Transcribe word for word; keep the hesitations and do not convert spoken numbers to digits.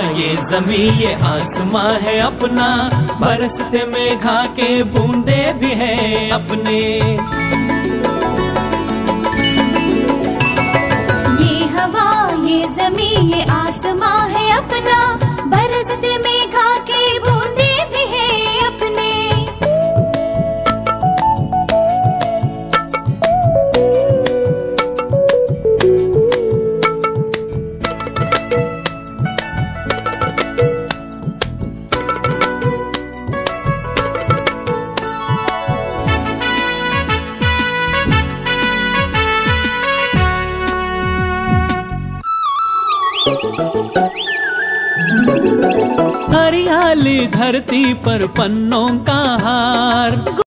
ये ज़मीं ये आसमां है अपना, बरसते मेघा के बूंदे भी हैं अपने। ये हवा ये ज़मीं ये आसमां है अपना, बरसते मेघा के बूंदे भी हैं अपने। हरियाली धरती पर पन्नों का हार।